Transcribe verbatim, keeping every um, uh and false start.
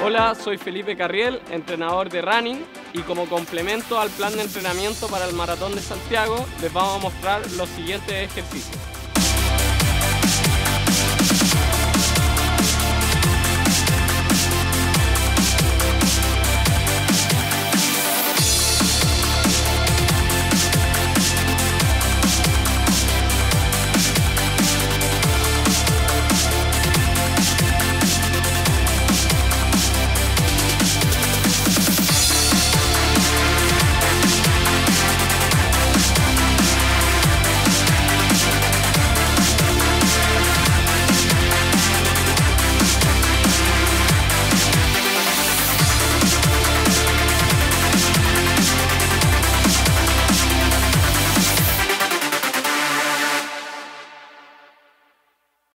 Hola, soy Felipe Carriel, entrenador de running, y como complemento al plan de entrenamiento para el Maratón de Santiago les vamos a mostrar los siguientes ejercicios.